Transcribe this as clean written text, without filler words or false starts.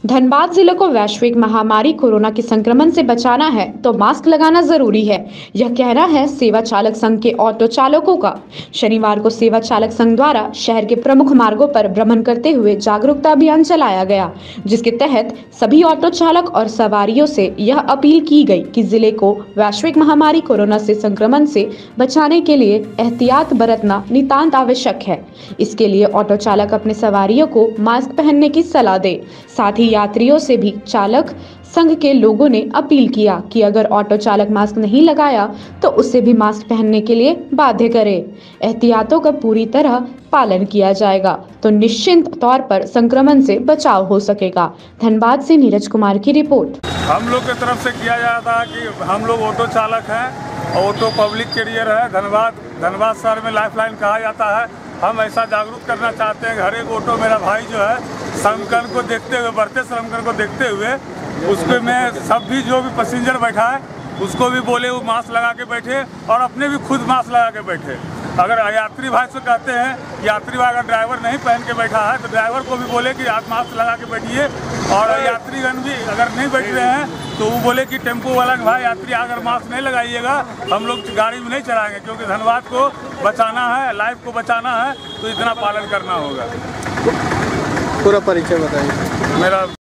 धनबाद जिले को वैश्विक महामारी कोरोना के संक्रमण से बचाना है तो मास्क लगाना जरूरी है। यह कहना है सेवा चालक संघ के ऑटो चालकों का। शनिवार को सेवा चालक संघ द्वारा शहर के प्रमुख मार्गों पर भ्रमण करते हुए जागरूकता अभियान चलाया गया, जिसके तहत सभी ऑटो चालक और सवारियों से यह अपील की गई कि जिले को वैश्विक महामारी कोरोना से संक्रमण से बचाने के लिए एहतियात बरतना नितांत आवश्यक है। इसके लिए ऑटो चालक अपने सवारियों को मास्क पहनने की सलाह दे। साथ ही यात्रियों से भी चालक संघ के लोगों ने अपील किया कि अगर ऑटो चालक मास्क नहीं लगाया तो उससे भी मास्क पहनने के लिए बाध्य करे। एहतियातों का पूरी तरह पालन किया जाएगा तो निश्चिंत तौर पर संक्रमण से बचाव हो सकेगा। धनबाद से नीरज कुमार की रिपोर्ट। हम लोग की तरफ से किया जाता है कि हम लोग ऑटो चालक हैं, ऑटो पब्लिक कैरियर है। धनबाद शहर में लाइफलाइन कहा जाता है। हम ऐसा जागरूक करना चाहते हैं। हर एक ऑटो मेरा भाई जो है संक्रमण को देखते हुए, बढ़ते संक्रमण को देखते हुए, उसके में सब भी जो भी पैसेंजर बैठा है उसको भी बोले वो मास्क लगा के बैठे और अपने भी खुद मास्क लगा के बैठे। अगर यात्री भाई से कहते हैं, यात्री भाई अगर ड्राइवर नहीं पहन के बैठा है तो ड्राइवर को भी बोले कि आप मास्क लगा के बैठिए। और यात्रीगण भी अगर नहीं बैठ रहे हैं तो वो बोले कि टेम्पो वाला भाई यात्री अगर मास्क नहीं लगाइएगा हम लोग गाड़ी में नहीं चलाएंगे, क्योंकि धनबाद को बचाना है, लाइफ को बचाना है, तो इतना पालन करना होगा। पूरा परिचय बताइए। मेरा